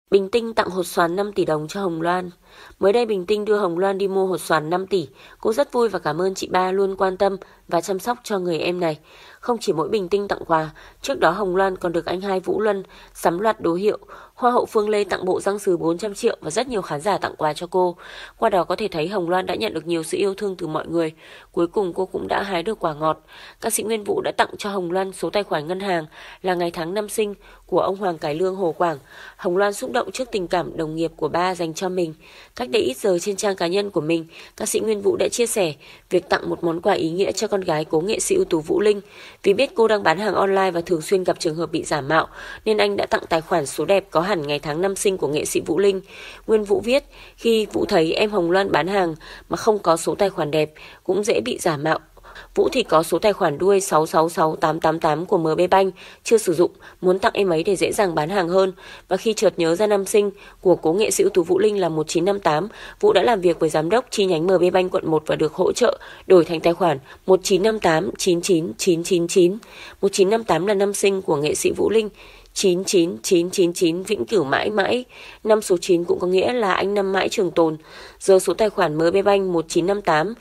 Bình Tinh tặng hột xoàn 5 tỷ đồng cho Hồng Loan. Mới đây Bình Tinh đưa Hồng Loan đi mua hột xoàn 5 tỷ. Cô rất vui và cảm ơn chị ba luôn quan tâm và chăm sóc cho người em này. Không chỉ mỗi Bình Tinh tặng quà, trước đó Hồng Loan còn được anh hai Vũ Luân sắm loạt đồ hiệu. Hoa hậu Phương Lê tặng bộ răng sứ 400 triệu và rất nhiều khán giả tặng quà cho cô. Qua đó có thể thấy Hồng Loan đã nhận được nhiều sự yêu thương từ mọi người. Cuối cùng cô cũng đã hái được quả ngọt. Ca sĩ Nguyên Vũ đã tặng cho Hồng Loan số tài khoản ngân hàng là ngày tháng năm sinh của ông Hoàng Cải Lương Hồ Quảng. Hồng Loan xúc động trước tình cảm đồng nghiệp của ba dành cho mình. Cách đây ít giờ trên trang cá nhân của mình, ca sĩ Nguyên Vũ đã chia sẻ việc tặng một món quà ý nghĩa cho con gái cố nghệ sĩ ưu tú Vũ Linh. Vì biết cô đang bán hàng online và thường xuyên gặp trường hợp bị giả mạo, nên anh đã tặng tài khoản số đẹp có hẳn ngày tháng năm sinh của nghệ sĩ Vũ Linh. Nguyên Vũ viết, khi Vũ thấy em Hồng Loan bán hàng mà không có số tài khoản đẹp cũng dễ bị giả mạo. Vũ thì có số tài khoản đuôi 666888 của MB Bank chưa sử dụng, muốn tặng em ấy để dễ dàng bán hàng hơn. Và khi chợt nhớ ra năm sinh của cố nghệ sĩ ưu tú Vũ Linh là 1958, Vũ đã làm việc với giám đốc chi nhánh MB Bank quận 1 và được hỗ trợ đổi thành tài khoản 195899999. 1958 là năm sinh của nghệ sĩ Vũ Linh. 99999 vĩnh cửu mãi mãi. Năm số 9 cũng có nghĩa là anh năm mãi trường tồn. Giờ số tài khoản MB Bank 1958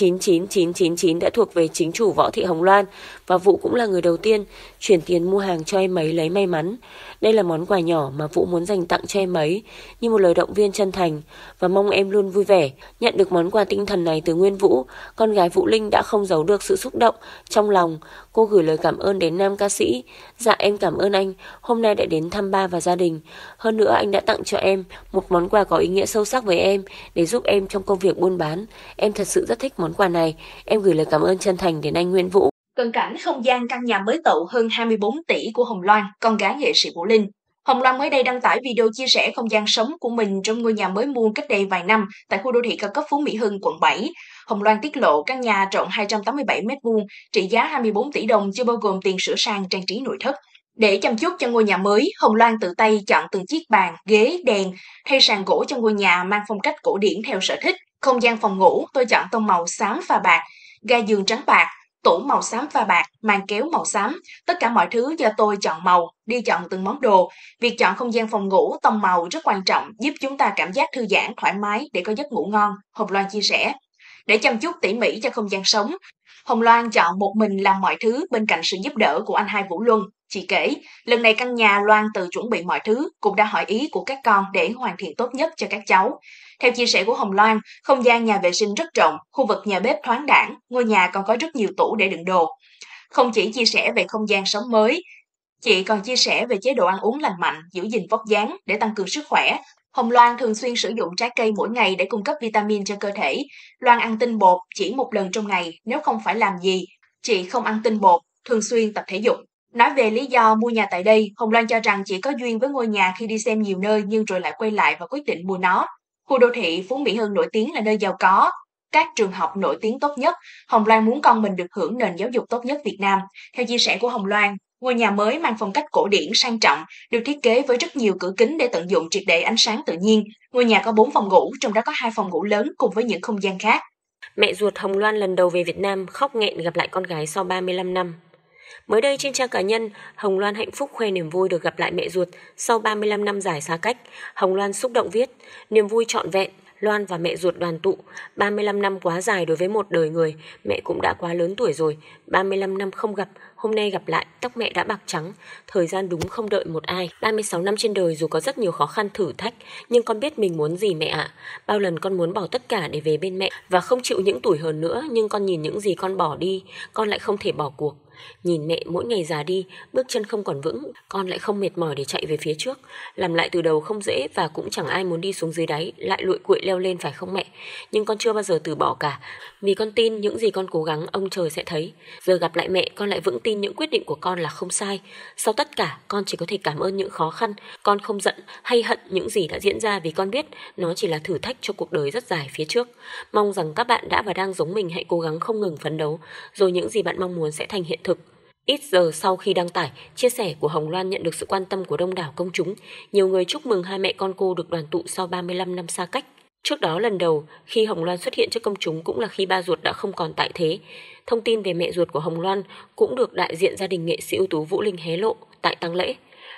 99999 đã thuộc về chính chủ Võ Thị Hồng Loan và Vũ cũng là người đầu tiên chuyển tiền mua hàng cho em ấy lấy may mắn. Đây là món quà nhỏ mà Vũ muốn dành tặng cho em ấy như một lời động viên chân thành và mong em luôn vui vẻ. Nhận được món quà tinh thần này từ Nguyên Vũ, con gái Vũ Linh đã không giấu được sự xúc động trong lòng. Cô gửi lời cảm ơn đến nam ca sĩ. Dạ em cảm ơn anh, hôm nay đã đến thăm ba và gia đình. Hơn nữa anh đã tặng cho em một món quà có ý nghĩa sâu sắc với em để giúp em trong công việc buôn bán. Em thật sự rất thích món quà này. Em gửi lời cảm ơn chân thành đến anh Nguyên Vũ. Cận cảnh không gian căn nhà mới tậu hơn 24 tỷ của Hồng Loan, con gái nghệ sĩ Vũ Linh. Hồng Loan mới đây đăng tải video chia sẻ không gian sống của mình trong ngôi nhà mới mua cách đây vài năm tại khu đô thị cao cấp Phú Mỹ Hưng, quận 7. Hồng Loan tiết lộ căn nhà rộng 287 m2, trị giá 24 tỷ đồng chưa bao gồm tiền sửa sang trang trí nội thất. Để chăm chút cho ngôi nhà mới, Hồng Loan tự tay chọn từng chiếc bàn, ghế, đèn, thay sàn gỗ cho ngôi nhà mang phong cách cổ điển theo sở thích. Không gian phòng ngủ, tôi chọn tông màu xám pha bạc, ga giường trắng bạc, tủ màu xám pha bạc, màn kéo màu xám, tất cả mọi thứ do tôi chọn màu, đi chọn từng món đồ. Việc chọn không gian phòng ngủ tông màu rất quan trọng, giúp chúng ta cảm giác thư giãn, thoải mái để có giấc ngủ ngon, Hồng Loan chia sẻ. Để chăm chút tỉ mỉ cho không gian sống, Hồng Loan chọn một mình làm mọi thứ bên cạnh sự giúp đỡ của anh hai Vũ Luân. Chị kể, lần này căn nhà Loan tự chuẩn bị mọi thứ, cũng đã hỏi ý của các con để hoàn thiện tốt nhất cho các cháu. Theo chia sẻ của Hồng Loan, không gian nhà vệ sinh rất rộng, khu vực nhà bếp thoáng đãng, ngôi nhà còn có rất nhiều tủ để đựng đồ. Không chỉ chia sẻ về không gian sống mới, chị còn chia sẻ về chế độ ăn uống lành mạnh, giữ gìn vóc dáng để tăng cường sức khỏe. Hồng Loan thường xuyên sử dụng trái cây mỗi ngày để cung cấp vitamin cho cơ thể. Loan ăn tinh bột chỉ một lần trong ngày, nếu không phải làm gì. Chị không ăn tinh bột, thường xuyên tập thể dục. Nói về lý do mua nhà tại đây, Hồng Loan cho rằng chị có duyên với ngôi nhà khi đi xem nhiều nơi nhưng rồi lại quay lại và quyết định mua nó. Khu đô thị Phú Mỹ Hưng nổi tiếng là nơi giàu có các trường học nổi tiếng tốt nhất. Hồng Loan muốn con mình được hưởng nền giáo dục tốt nhất Việt Nam. Theo chia sẻ của Hồng Loan, ngôi nhà mới mang phong cách cổ điển sang trọng, được thiết kế với rất nhiều cửa kính để tận dụng triệt để ánh sáng tự nhiên. Ngôi nhà có 4 phòng ngủ, trong đó có 2 phòng ngủ lớn cùng với những không gian khác. Mẹ ruột Hồng Loan lần đầu về Việt Nam khóc nghẹn gặp lại con gái sau 35 năm. Mới đây trên trang cá nhân, Hồng Loan hạnh phúc khoe niềm vui được gặp lại mẹ ruột sau 35 năm dài xa cách. Hồng Loan xúc động viết, niềm vui trọn vẹn, Loan và mẹ ruột đoàn tụ. 35 năm quá dài đối với một đời người, mẹ cũng đã quá lớn tuổi rồi. 35 năm không gặp, hôm nay gặp lại, tóc mẹ đã bạc trắng. Thời gian đúng không đợi một ai. 36 năm trên đời dù có rất nhiều khó khăn thử thách, nhưng con biết mình muốn gì mẹ ạ. Bao lần con muốn bỏ tất cả để về bên mẹ và không chịu những tủi hờn nữa, nhưng con nhìn những gì con bỏ đi, con lại không thể bỏ cuộc. Nhìn mẹ mỗi ngày già đi, bước chân không còn vững, con lại không mệt mỏi để chạy về phía trước. Làm lại từ đầu không dễ và cũng chẳng ai muốn đi xuống dưới đáy, lại lụi quỵ leo lên phải không mẹ? Nhưng con chưa bao giờ từ bỏ cả, vì con tin những gì con cố gắng ông trời sẽ thấy. Giờ gặp lại mẹ, con lại vững tin những quyết định của con là không sai. Sau tất cả, con chỉ có thể cảm ơn những khó khăn. Con không giận hay hận những gì đã diễn ra vì con biết nó chỉ là thử thách cho cuộc đời rất dài phía trước. Mong rằng các bạn đã và đang giống mình hãy cố gắng không ngừng phấn đấu, rồi những gì bạn mong muốn sẽ thành hiện thực. Ít giờ sau khi đăng tải, chia sẻ của Hồng Loan nhận được sự quan tâm của đông đảo công chúng. Nhiều người chúc mừng hai mẹ con cô được đoàn tụ sau 35 năm xa cách. Trước đó lần đầu khi Hồng Loan xuất hiện trước công chúng cũng là khi ba ruột đã không còn tại thế. Thông tin về mẹ ruột của Hồng Loan cũng được đại diện gia đình nghệ sĩ ưu tú Vũ Linh hé lộ tại tang lễ.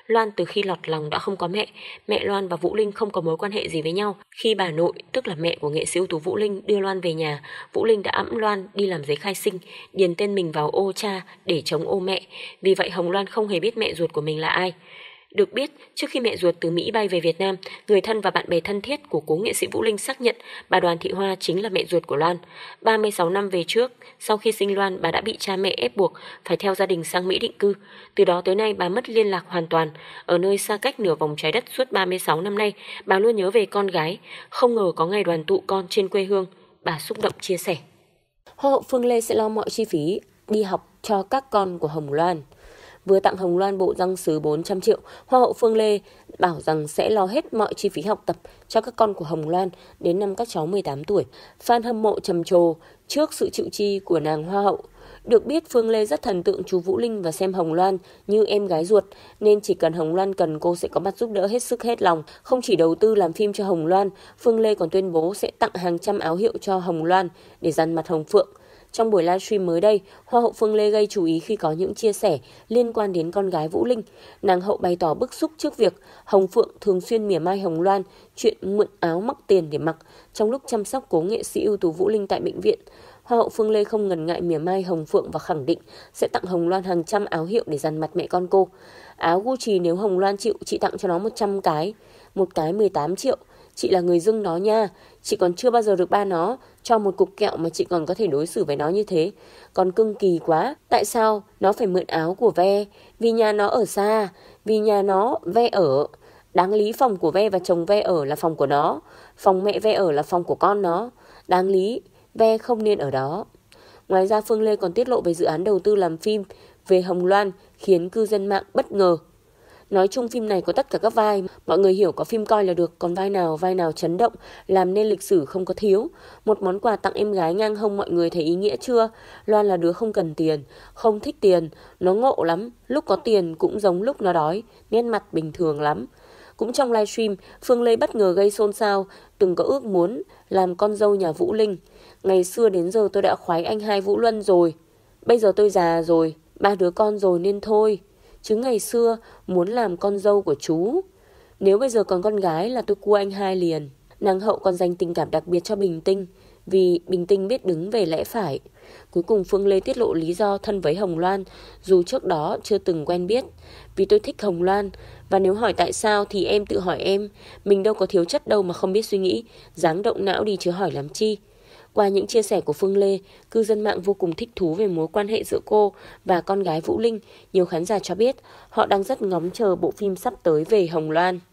Loan từ khi lọt lòng đã không có mẹ. Mẹ Loan và Vũ Linh không có mối quan hệ gì với nhau. Khi bà nội, tức là mẹ của nghệ sĩ ưu tú Vũ Linh, đưa Loan về nhà, Vũ Linh đã ẵm Loan đi làm giấy khai sinh, điền tên mình vào ô cha để chống ô mẹ. Vì vậy Hồng Loan không hề biết mẹ ruột của mình là ai. Được biết, trước khi mẹ ruột từ Mỹ bay về Việt Nam, người thân và bạn bè thân thiết của cố nghệ sĩ Vũ Linh xác nhận bà Đoàn Thị Hoa chính là mẹ ruột của Loan. 36 năm về trước, sau khi sinh Loan, bà đã bị cha mẹ ép buộc phải theo gia đình sang Mỹ định cư. Từ đó tới nay bà mất liên lạc hoàn toàn. Ở nơi xa cách nửa vòng trái đất suốt 36 năm nay, bà luôn nhớ về con gái, không ngờ có ngày đoàn tụ con trên quê hương. Bà xúc động chia sẻ. Hoa hậu Phương Lê sẽ lo mọi chi phí đi học cho các con của Hồng Loan. Vừa tặng Hồng Loan bộ răng sứ 400 triệu, Hoa hậu Phương Lê bảo rằng sẽ lo hết mọi chi phí học tập cho các con của Hồng Loan đến năm các cháu 18 tuổi. Fan hâm mộ trầm trồ trước sự chịu chi của nàng Hoa hậu. Được biết Phương Lê rất thần tượng chú Vũ Linh và xem Hồng Loan như em gái ruột, nên chỉ cần Hồng Loan cần cô sẽ có mặt giúp đỡ hết sức hết lòng. Không chỉ đầu tư làm phim cho Hồng Loan, Phương Lê còn tuyên bố sẽ tặng hàng trăm áo hiệu cho Hồng Loan để dằn mặt Hồng Phượng. Trong buổi livestream mới đây, Hoa hậu Phương Lê gây chú ý khi có những chia sẻ liên quan đến con gái Vũ Linh. Nàng hậu bày tỏ bức xúc trước việc Hồng Phượng thường xuyên mỉa mai Hồng Loan chuyện mượn áo mắc tiền để mặc trong lúc chăm sóc cố nghệ sĩ ưu tú Vũ Linh tại bệnh viện. Hoa hậu Phương Lê không ngần ngại mỉa mai Hồng Phượng và khẳng định sẽ tặng Hồng Loan hàng trăm áo hiệu để dằn mặt mẹ con cô. Áo Gucci nếu Hồng Loan chịu, chị tặng cho nó 100 cái, một cái 18 triệu. Chị là người dưng đó nha, chị còn chưa bao giờ được ba nó cho một cục kẹo mà chị còn có thể đối xử với nó như thế. Còn cưng kỳ quá, tại sao nó phải mượn áo của Ve? Vì nhà nó ở xa, vì nhà nó Ve ở. Đáng lý phòng của Ve và chồng Ve ở là phòng của nó, phòng mẹ Ve ở là phòng của con nó. Đáng lý Ve không nên ở đó. Ngoài ra Phương Lê còn tiết lộ về dự án đầu tư làm phim về Hồng Loan khiến cư dân mạng bất ngờ. Nói chung phim này có tất cả các vai, mọi người hiểu có phim coi là được, còn vai nào chấn động, làm nên lịch sử không có thiếu. Một món quà tặng em gái ngang hông, mọi người thấy ý nghĩa chưa? Loan là đứa không cần tiền, không thích tiền, nó ngộ lắm, lúc có tiền cũng giống lúc nó đói, nét mặt bình thường lắm. Cũng trong livestream, Phương Lê bất ngờ gây xôn xao, từng có ước muốn làm con dâu nhà Vũ Linh. Ngày xưa đến giờ tôi đã khoái anh hai Vũ Luân rồi, bây giờ tôi già rồi, 3 đứa con rồi nên thôi. Chứ ngày xưa muốn làm con dâu của chú. Nếu bây giờ còn con gái là tôi cua anh hai liền. Nàng hậu còn dành tình cảm đặc biệt cho Bình Tinh, vì Bình Tinh biết đứng về lẽ phải. Cuối cùng Phương Lê tiết lộ lý do thân với Hồng Loan, dù trước đó chưa từng quen biết. Vì tôi thích Hồng Loan, và nếu hỏi tại sao thì em tự hỏi em. Mình đâu có thiếu chất đâu mà không biết suy nghĩ, dáng động não đi chứ hỏi làm chi. Qua những chia sẻ của Phương Lê, cư dân mạng vô cùng thích thú về mối quan hệ giữa cô và con gái Vũ Linh. Nhiều khán giả cho biết họ đang rất ngóng chờ bộ phim sắp tới về Hồng Loan.